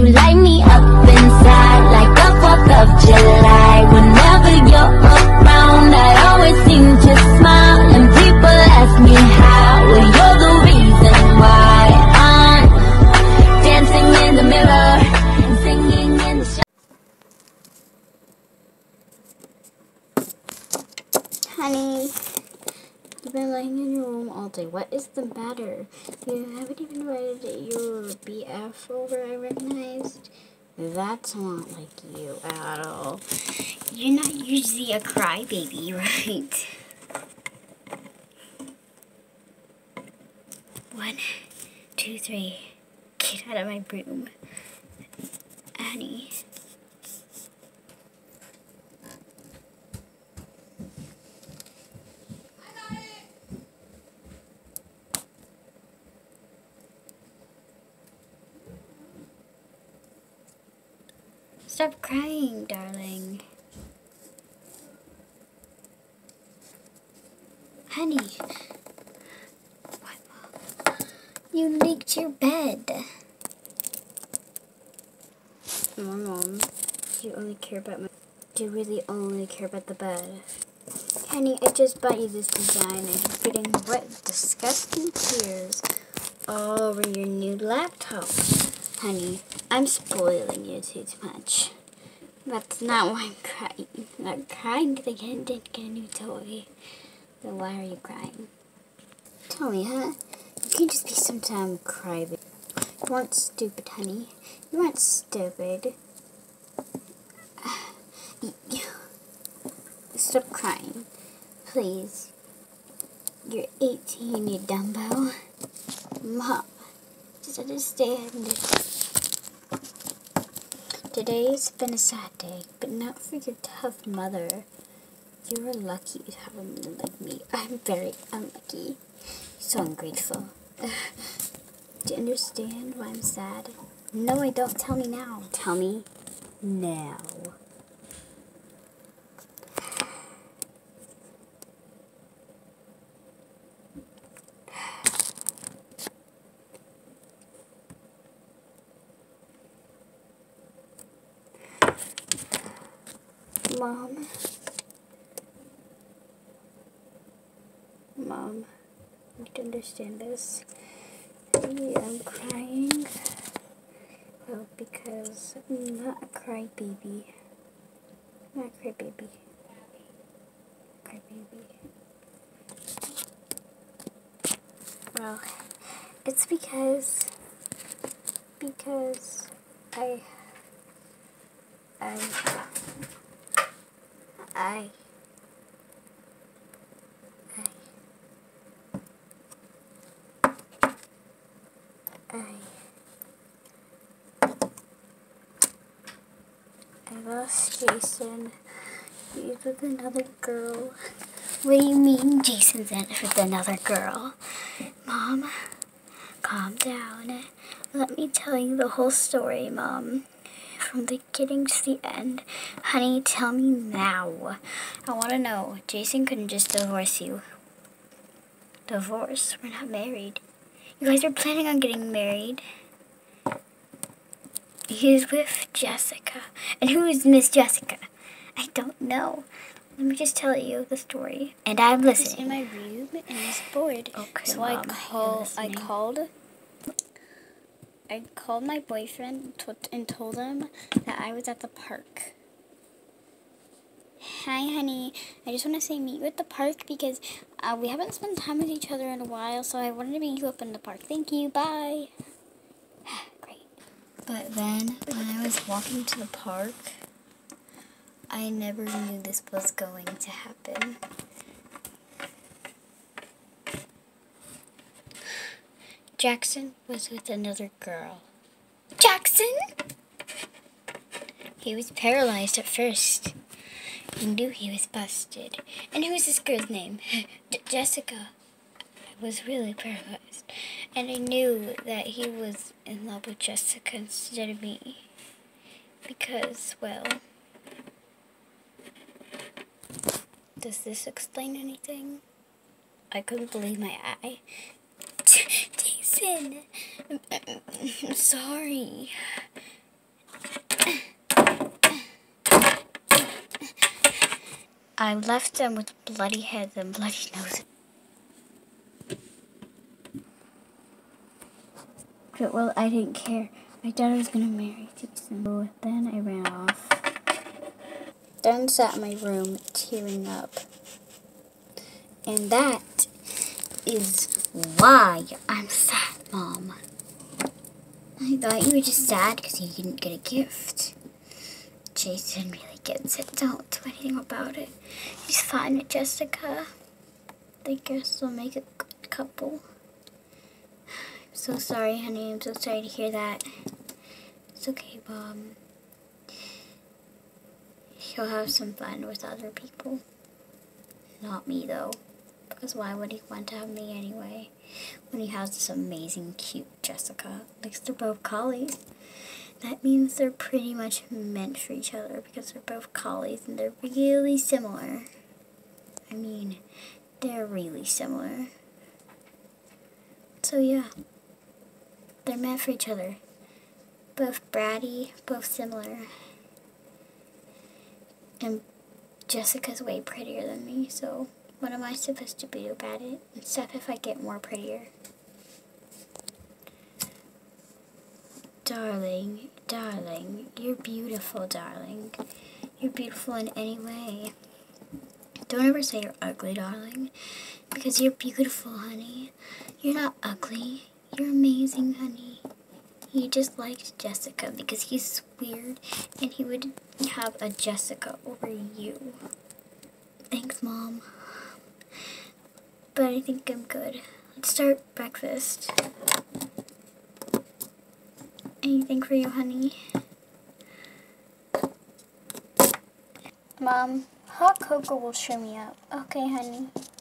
You light me up inside like the 4th of July. Whenever you're around, I always seem to smile, and people ask me how. Well, you're the reason why I'm dancing in the mirror and singing in the shower. Honey, you've been laying in your room all day. What is the matter? You haven't even invited your BF over, I recognized. That's not like you at all. You're not usually a crybaby, right? 1, 2, 3. Get out of my room. Annie. Stop crying, darling. Honey. What, Mom? You leaked your bed. Mom, you only care about my... Do you really only care about the bed? Honey, I just bought you this design and you're getting wet, disgusting tears all over your new laptop. Honey, I'm spoiling you too much. That's not why I'm crying. I'm not crying because I didn't get a new toy. Then why are you crying? Tell me, huh? You can just be sometime crybaby. You aren't stupid, honey. You aren't stupid. Stop crying. Please. You're 18, you dumbo. Mom, just understand. Today's been a sad day, but not for your tough mother. You were lucky to have a mother like me. I'm very unlucky. So ungrateful. Do you understand why I'm sad? No, I don't. Tell me now. Tell me now. Mom, you need to understand this. I'm crying. Well, because I'm not a crybaby. Not a crybaby. Crybaby. Well, it's because I lost Jason. He's with another girl. What do you mean Jason's in it with another girl? Mom, calm down. Let me tell you the whole story, Mom. From the beginning to the end. Honey, tell me now. I want to know. Jason couldn't just divorce you. Divorce? We're not married. You guys are planning on getting married. He's with Jessica. And who is Miss Jessica? I don't know. Let me just tell you the story. And I'm listening. He's in my room and he's bored. Okay, so Mom, I called my boyfriend and told him that I was at the park. Hi, honey. I just want to say meet you at the park because we haven't spent time with each other in a while, so I wanted to meet you up in the park. Thank you. Bye. Great. But then, when I was walking to the park, I never knew this was going to happen. Jackson was with another girl. Jackson? He was paralyzed at first. He knew he was busted. And who's this girl's name? Jessica. I was really paralyzed. And I knew that he was in love with Jessica instead of me. Because, well... Does this explain anything? I couldn't believe my eye. Jason! I'm sorry. I left them with bloody heads and bloody noses. Well, I didn't care. My dad was gonna marry Jason. So then I ran off. Then sat in my room tearing up. And that is why I'm sad, Mom. I thought you were just sad because you didn't get a gift. Jason really gets it. Don't do anything about it. He's fine with Jessica. I guess they'll make a good couple. I'm so sorry, honey. I'm so sorry to hear that. It's okay, Mom. He'll have some fun with other people. Not me, though. Because why would he want to have me anyway? When he has this amazing, cute Jessica. Like, they're both collies. That means they're pretty much meant for each other because they're both collies and they're really similar. I mean, they're really similar. So yeah, they're meant for each other. Both bratty, both similar. And Jessica's way prettier than me, so what am I supposed to do about it? Except if I get more prettier. Darling, darling, you're beautiful, darling. You're beautiful in any way. Don't ever say you're ugly, darling, because you're beautiful, honey. You're not ugly. You're amazing, honey. He just likes Jessica because he's weird and he would have a Jessica over you. Thanks, Mom. But I think I'm good. Let's start breakfast. Anything for you, honey? Mom, hot cocoa will cheer me up. Okay, honey.